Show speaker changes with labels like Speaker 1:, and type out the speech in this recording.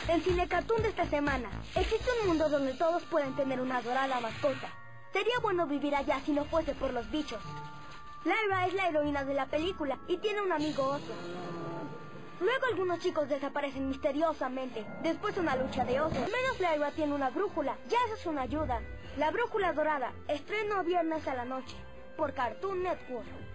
Speaker 1: El Cine Cartoon de esta semana. Existe un mundo donde todos pueden tener una adorada mascota. Sería bueno vivir allá si no fuese por los bichos. Lyra es la heroína de la película y tiene un amigo oso. Luego algunos chicos desaparecen misteriosamente, después de una lucha de osos. Al menos Lyra tiene una brújula, ya eso es una ayuda. La Brújula Dorada, estreno viernes a la noche, por Cartoon Network.